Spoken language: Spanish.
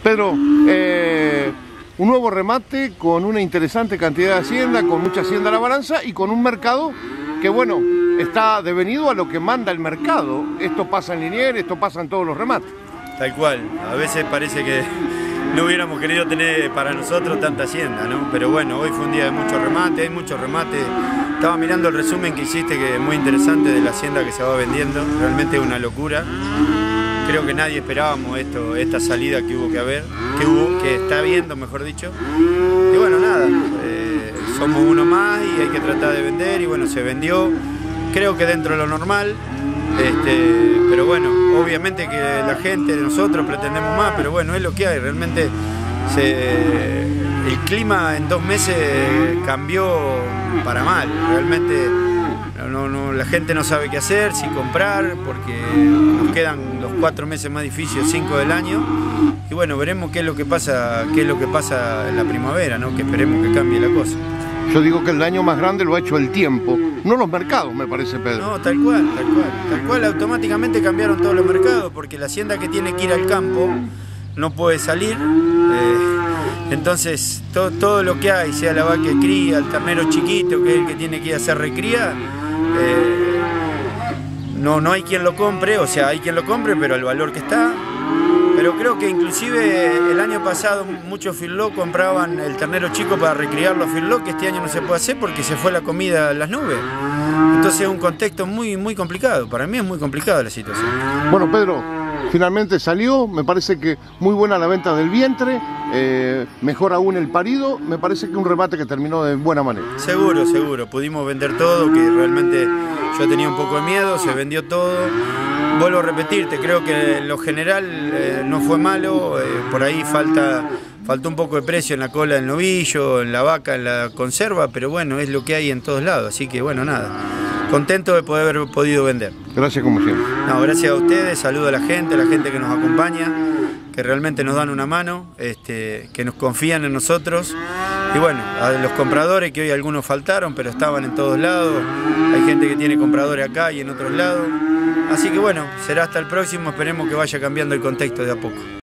Pedro, un nuevo remate con una interesante cantidad de hacienda, con mucha hacienda a la balanza y con un mercado que, bueno, está devenido a lo que manda el mercado. Esto pasa en Liniers, esto pasa en todos los remates. Tal cual, a veces parece que no hubiéramos querido tener para nosotros tanta hacienda, ¿no? Pero bueno, hoy fue un día de muchos remates, hay muchos remates. Estaba mirando el resumen que hiciste, que es muy interesante, de la hacienda que se va vendiendo. Realmente es una locura. Creo que nadie esperábamos esta salida que hubo que está habiendo, mejor dicho. Y bueno, nada, somos uno más y hay que tratar de vender, y bueno, se vendió, creo que dentro de lo normal. Pero bueno, obviamente que la gente, nosotros pretendemos más, pero bueno, es lo que hay. Realmente el clima en 2 meses cambió para mal. Realmente la gente no sabe qué hacer, si comprar, porque nos quedan los 4 meses más difíciles, 5 del año. Y bueno, veremos qué es lo que pasa en la primavera, ¿no? Que esperemos que cambie la cosa. Yo digo que el daño más grande lo ha hecho el tiempo, no los mercados, me parece, Pedro. No, tal cual, automáticamente cambiaron todos los mercados, porque la hacienda que tiene que ir al campo no puede salir. Entonces todo lo que hay, sea la vaca de cría, el ternero chiquito, que es el que tiene que ir a hacer recría, no hay quien lo compre, o sea, hay quien lo compre, pero al valor que está. Pero creo que inclusive el año pasado muchos feedlot compraban el ternero chico para recriarlo a feedlot, que este año no se puede hacer porque se fue la comida a las nubes. Entonces es un contexto muy complicado, para mí es muy complicada la situación. Bueno, Pedro, finalmente salió, me parece que muy buena la venta del vientre, mejor aún el parido, me parece que un remate que terminó de buena manera. Seguro, pudimos vender todo, que realmente yo tenía un poco de miedo, se vendió todo. Vuelvo a repetirte, creo que en lo general no fue malo, por ahí faltó un poco de precio en la cola del novillo, en la vaca, en la conserva, pero bueno, es lo que hay en todos lados, así que bueno, nada, contento de poder haber podido vender. Gracias como siempre. No, gracias a ustedes, saludo a la gente que nos acompaña, que realmente nos dan una mano, que nos confían en nosotros. Y bueno, a los compradores, que hoy algunos faltaron, pero estaban en todos lados. Hay gente que tiene compradores acá y en otros lados. Así que bueno, será hasta el próximo, esperemos que vaya cambiando el contexto de a poco.